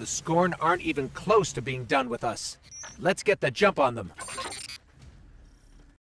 The Scorn aren't even close to being done with us. Let's get the jump on them.